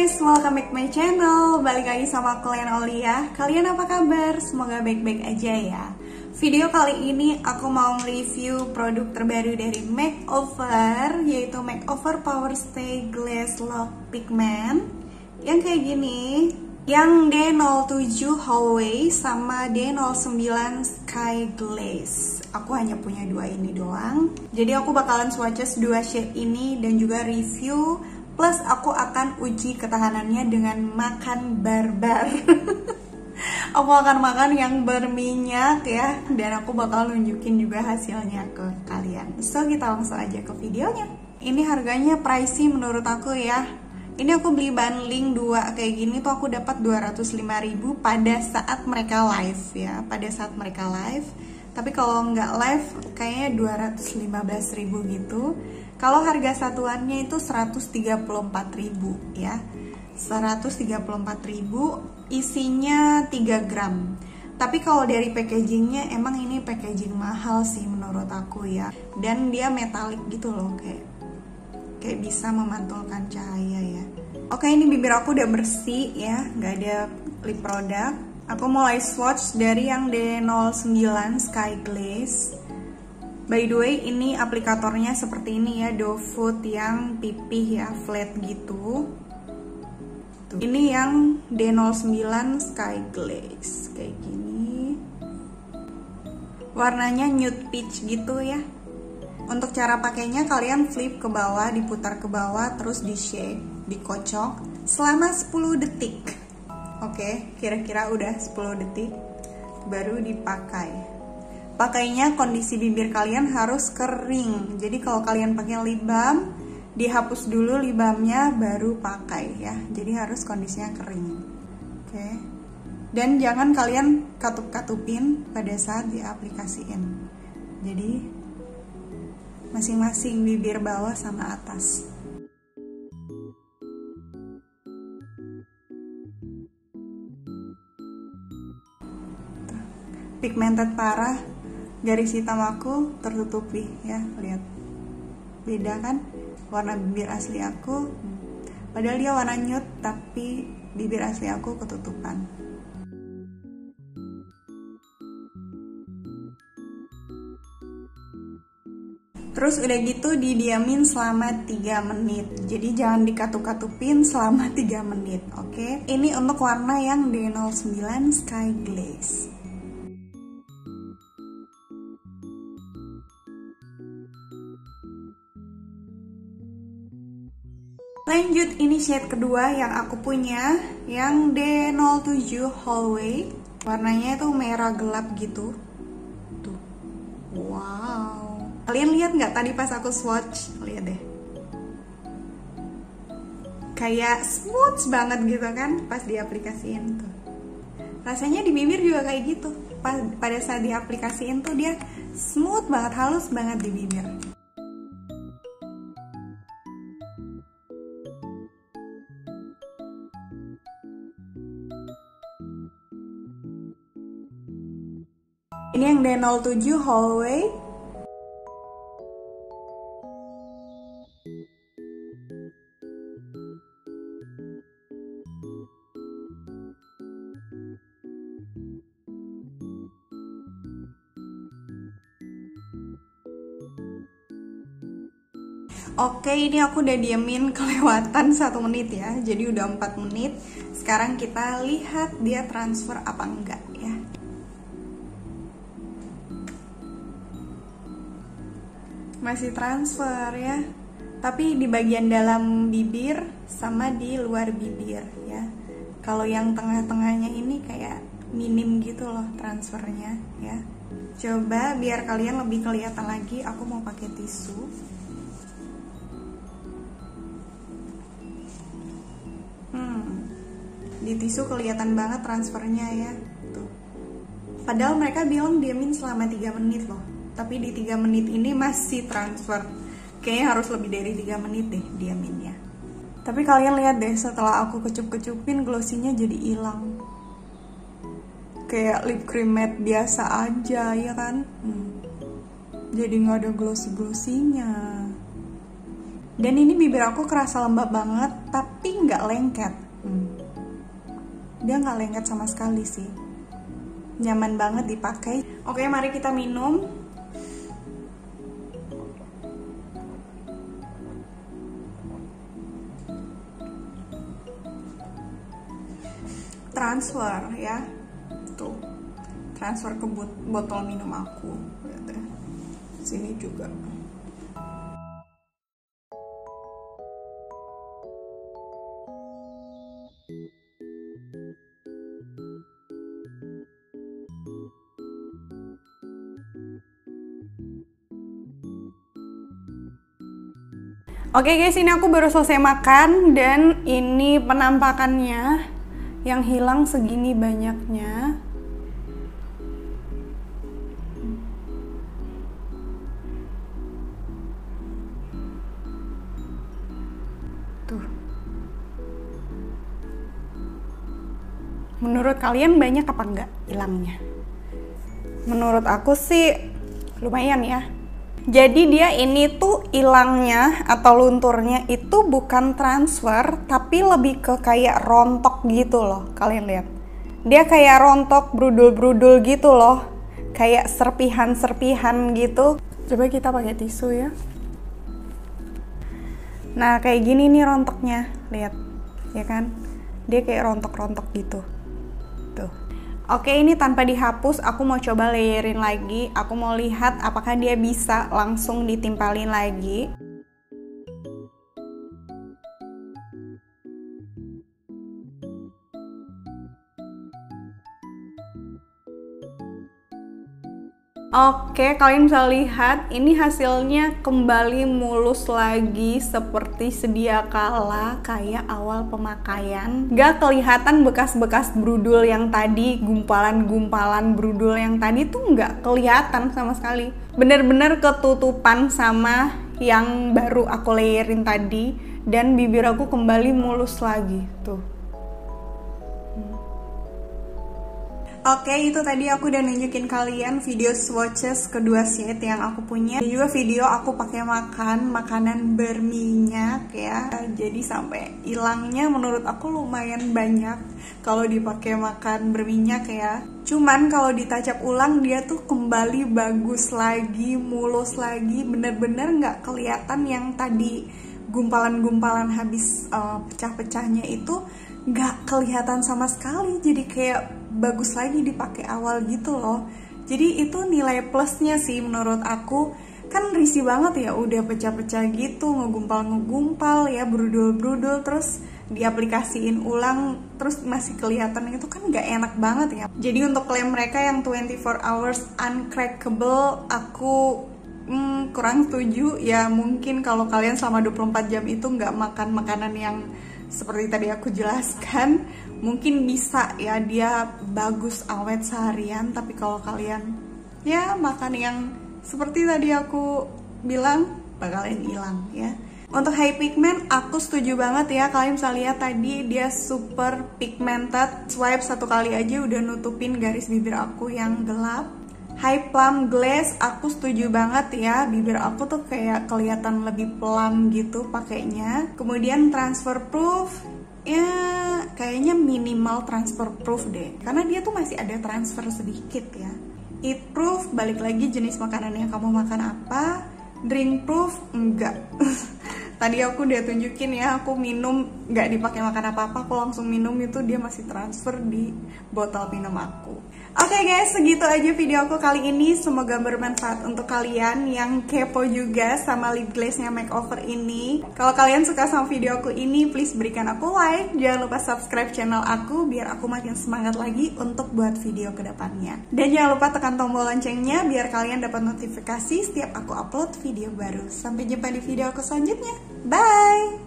guys, welcome back my channel. Balik lagi sama kalian Aulia. Kalian apa kabar? Semoga baik-baik aja ya. Video kali ini aku mau review produk terbaru dari Makeover, yaitu Makeover Power Stay Glaze Lock Pigment yang kayak gini, yang D07 Hallway sama D09 Sky Glaze. Aku hanya punya dua ini doang, jadi aku bakalan swatches dua shade ini dan juga review. Plus aku akan uji ketahanannya dengan makan barbar. Aku akan makan yang berminyak ya. Dan aku bakal nunjukin juga hasilnya ke kalian. So kita langsung aja ke videonya. Ini harganya pricey menurut aku ya. Ini aku beli bundling 2 kayak gini tuh aku dapat 205.000 pada saat mereka live ya. Pada saat mereka live. Tapi kalau nggak live kayaknya 215.000 gitu. Kalau harga satuannya itu 134.000 ya. 134.000, isinya 3 gram. Tapi kalau dari packagingnya emang ini packaging mahal sih menurut aku ya. Dan dia metalik gitu loh, kayak bisa memantulkan cahaya ya. Oke, ini bibir aku udah bersih ya, nggak ada lip product. Aku mulai swatch dari yang D09 Sky Glaze. By the way, ini aplikatornya seperti ini ya, doe foot yang pipih ya, flat gitu. Tuh. Ini yang D09 Sky Glaze, kayak gini. Warnanya nude peach gitu ya. Untuk cara pakainya kalian flip ke bawah, diputar ke bawah, terus di shake, dikocok selama 10 detik. Oke, kira-kira udah 10 detik, baru dipakai. Pakainya kondisi bibir kalian harus kering. Jadi kalau kalian pakai lip balm, dihapus dulu lip balmnya baru pakai ya. Jadi harus kondisinya kering. Oke. Dan jangan kalian katup-katupin pada saat diaplikasiin. Jadi masing-masing bibir bawah sama atas. Pigmented parah. Garis hitam aku tertutupi ya, lihat beda kan warna bibir asli aku, padahal dia warna nude tapi bibir asli aku ketutupan. Terus udah gitu didiamin selama 3 menit. Jadi jangan dikatup-katupin selama 3 menit, oke? Ini untuk warna yang D09 Sky Glaze. Lanjut, ini shade kedua yang aku punya, yang D07 Hallway. Warnanya itu merah gelap gitu. Tuh. Wow. Kalian lihat nggak tadi pas aku swatch? Lihat deh. Kayak smooth banget gitu kan pas diaplikasiin tuh. Rasanya di bibir juga kayak gitu. Pada saat diaplikasiin tuh dia smooth banget, halus banget di bibir. Ini yang D07 Hallway. Oke, ini aku udah diemin kelewatan 1 menit ya. Jadi udah 4 menit. Sekarang kita lihat dia transfer apa enggak ya. Masih transfer ya, tapi di bagian dalam bibir sama di luar bibir ya. Kalau yang tengah-tengahnya ini kayak minim gitu loh transfernya ya. Coba biar kalian lebih kelihatan lagi, aku mau pakai tisu. Di tisu kelihatan banget transfernya ya. Tuh. Padahal mereka bilang diamin selama 3 menit loh. Tapi di 3 menit ini masih transfer. Kayaknya harus lebih dari 3 menit deh diaminnya. Tapi kalian lihat deh, setelah aku kecup-kecupin glossinya jadi hilang. Kayak lip cream matte biasa aja ya kan. Jadi nggak ada glossy-glossinya. Dan ini bibir aku kerasa lembab banget, tapi nggak nggak lengket. Dia nggak lengket sama sekali sih, nyaman banget dipakai. Oke, mari kita minum. Transfer ya, tuh transfer ke botol minum aku. Sini juga. Oke guys, ini aku baru selesai makan dan ini penampakannya yang hilang segini banyaknya. Tuh. Menurut kalian banyak apa enggak hilangnya? Menurut aku sih lumayan ya. Jadi dia ini tuh hilangnya atau lunturnya itu bukan transfer, tapi lebih ke kayak rontok gitu loh. Kalian lihat, dia kayak rontok, brudul-brudul gitu loh, kayak serpihan-serpihan gitu. Coba kita pakai tisu ya. Nah kayak gini nih rontoknya, lihat ya kan? Dia kayak rontok-rontok gitu. Tuh. Oke, ini tanpa dihapus, aku mau coba layerin lagi. Aku mau lihat apakah dia bisa langsung ditimpalin lagi. Oke, kalian bisa lihat ini hasilnya kembali mulus lagi seperti sedia kala kayak awal pemakaian. Gak kelihatan bekas-bekas brudul yang tadi, gumpalan-gumpalan brudul yang tadi tuh gak kelihatan sama sekali. Bener-bener ketutupan sama yang baru aku layerin tadi dan bibir aku kembali mulus lagi tuh. Oke, itu tadi aku udah nunjukin kalian video swatches kedua shade yang aku punya. Dan juga video aku pakai makan makanan berminyak ya. Jadi sampai hilangnya menurut aku lumayan banyak kalau dipakai makan berminyak ya. Cuman kalau ditacap ulang dia tuh kembali bagus lagi, mulus lagi, bener-bener nggak kelihatan yang tadi gumpalan-gumpalan habis pecah-pecahnya itu nggak kelihatan sama sekali. Jadi kayak bagus lagi dipakai awal gitu loh. Jadi itu nilai plusnya sih menurut aku. Kan risih banget ya udah pecah-pecah gitu, ngegumpal-ngegumpal ya, brudul-brudul, terus diaplikasiin ulang terus masih kelihatan, itu kan nggak enak banget ya. Jadi untuk klaim mereka yang 24 hours uncrackable, aku kurang setuju ya. Mungkin kalau kalian selama 24 jam itu nggak makan makanan yang seperti tadi aku jelaskan, mungkin bisa ya dia bagus awet seharian. Tapi kalau kalian ya makan yang seperti tadi aku bilang, bakalan hilang ya. Untuk high pigment aku setuju banget ya. Kalian bisa lihat tadi dia super pigmented, swipe satu kali aja udah nutupin garis bibir aku yang gelap. High plum glaze aku setuju banget ya, bibir aku tuh kayak kelihatan lebih plum gitu pakainya. Kemudian transfer proof ya kayaknya minimal transfer proof deh, karena dia tuh masih ada transfer sedikit ya. Eat proof, balik lagi jenis makanan yang kamu makan apa. Drink proof enggak. Tadi aku udah tunjukin ya, aku minum nggak dipakai makan apa-apa, aku langsung minum itu dia masih transfer di botol minum aku. Oke guys, segitu aja video aku kali ini. Semoga bermanfaat untuk kalian yang kepo juga sama lip glaze-nya makeover ini. Kalau kalian suka sama video aku ini, please berikan aku like. Jangan lupa subscribe channel aku biar aku makin semangat lagi untuk buat video kedepannya. Dan jangan lupa tekan tombol loncengnya biar kalian dapat notifikasi setiap aku upload video baru. Sampai jumpa di video aku selanjutnya. Bye!